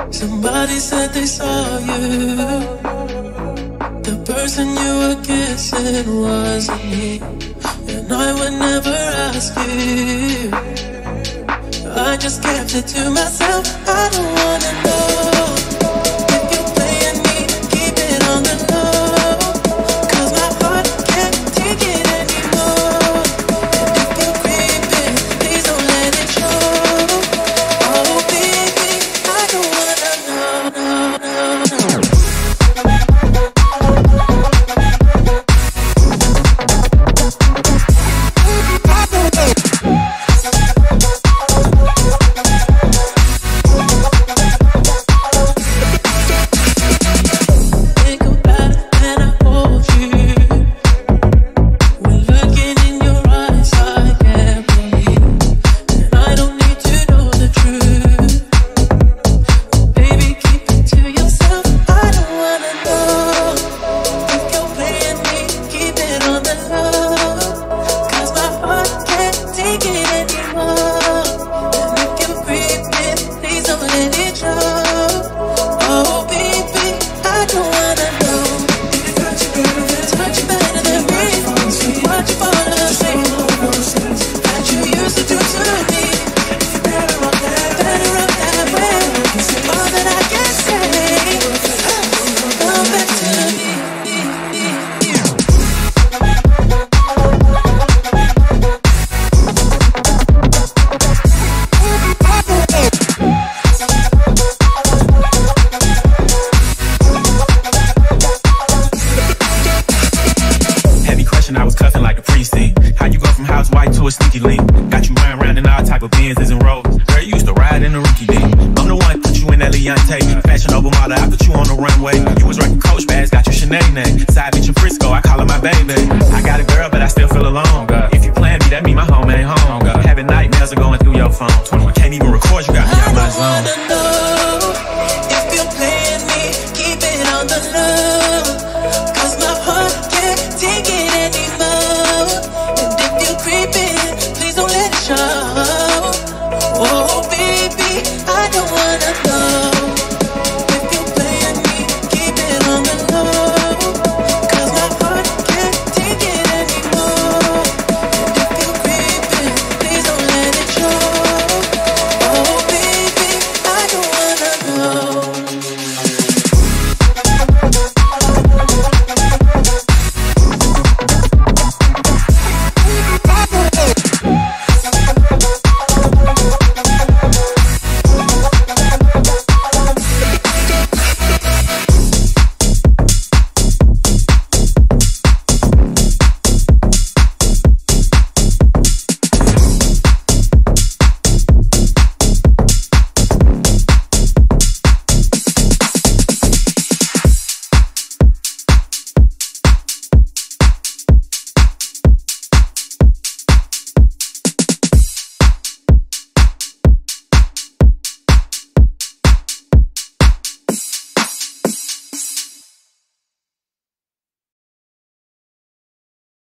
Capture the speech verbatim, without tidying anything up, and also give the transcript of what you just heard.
Somebody said they saw you. The person you were kissing wasn't me, and I would never ask you. I just kept it to myself. I don't wanna know if you're playing me. Keep it on the low, 'cause my heart can't take it anymore. And if you're creeping, please don't let it show. Oh baby, I don't wanna know, no, no, no. Can't even record, you got me out my zone.